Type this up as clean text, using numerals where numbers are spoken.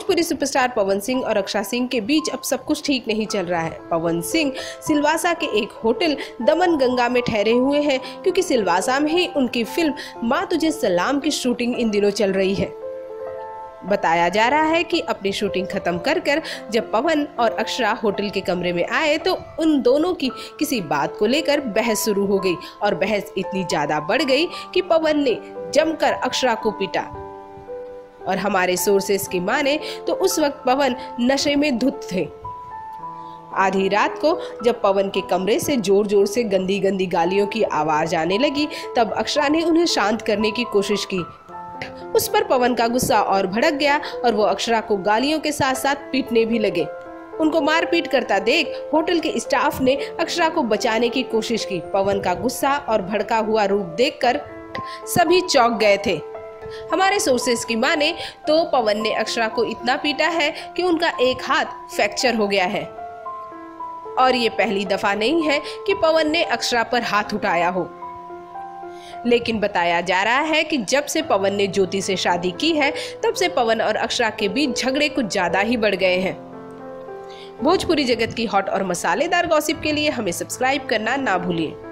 Bhojpuri superstar Pawan Singh और अक्षरा सिंह के बीच अब सब कुछ ठीक नहीं चल रहा है। पवन सिंह सिलवासा के एक होटल दमन गंगा में ठहरे हुए हैं, क्योंकि सिलवासा में ही उनकी फिल्म माँ तुझे सलाम की शूटिंग इन दिनों चल रही है। बताया जा रहा है कि अपनी शूटिंग खत्म कर जब पवन और अक्षरा होटल के कमरे में आए तो उन दोनों की किसी बात को लेकर बहस शुरू हो गई और बहस इतनी ज्यादा बढ़ गई कि पवन ने जमकर अक्षरा को पीटा। और हमारे सोर्सेस की माने तो उस वक्त पवन नशे में धुत थे। आधी रात को जब पवन के कमरे से जोर जोर से गंदी गंदी गालियों की आवाज आने लगी, तब अक्षरा ने उन्हें शांत करने की कोशिश की। उस पर पवन का गुस्सा और भड़क गया और वो अक्षरा को गालियों के साथ साथ पीटने भी लगे। उनको मारपीट करता देख होटल के स्टाफ ने अक्षरा को बचाने की कोशिश की। पवन का गुस्सा और भड़का हुआ रूप देखकर सभी चौंक गए थे। हमारे सोर्सेस की माने तो पवन ने अक्षरा को इतना पीटा है कि उनका एक हाथ फ्रैक्चर हो गया है। और ये पहली दफा नहीं है कि पवन ने अक्षरा पर हाथ उठाया हो। लेकिन बताया जा रहा है कि जब से पवन ने ज्योति से शादी की है, तब से पवन और अक्षरा के बीच झगड़े कुछ ज्यादा ही बढ़ गए हैं। भोजपुरी जगत की हॉट और मसालेदार गॉसिप के लिए हमें सब्सक्राइब करना ना भूलिए।